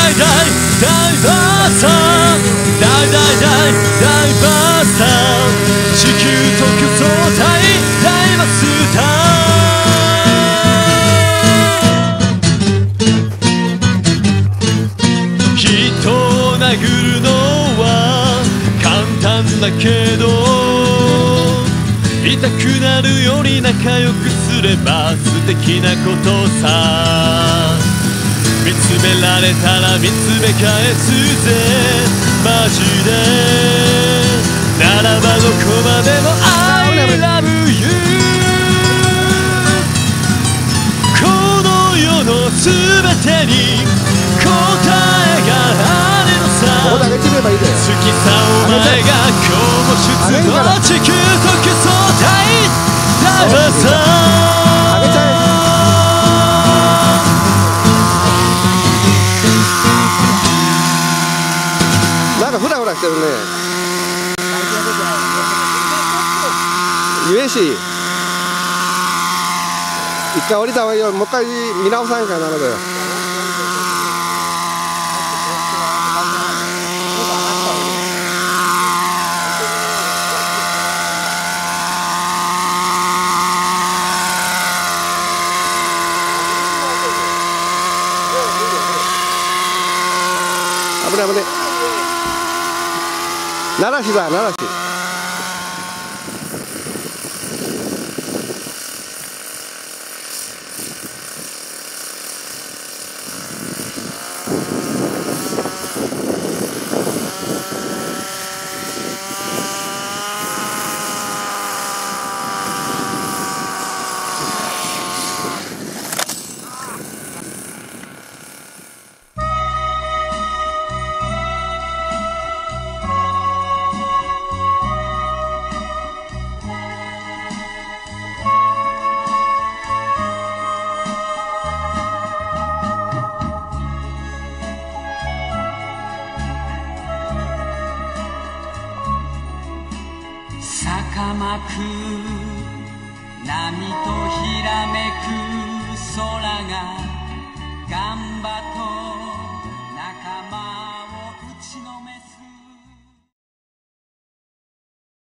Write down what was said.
大バーサー、大バーサー、地球特捜隊大マスター。人を殴るのは簡単だけど、痛くなるより仲良くすれば素敵なことさ。見つめられたら見つめ返すぜ、マジで。ならばどこまでも I love you。 この世の全てに答えがあるのさ。好きさお前が今日も出動、地球特捜隊ダイバーサー。 なんかフラフラしてるね。ゆえし一回降りた方がいいよ。もう一回見直さんからなのだよ。危ない危ない。奈良市だ、奈良市。 高まく波とひらめく空が頑張と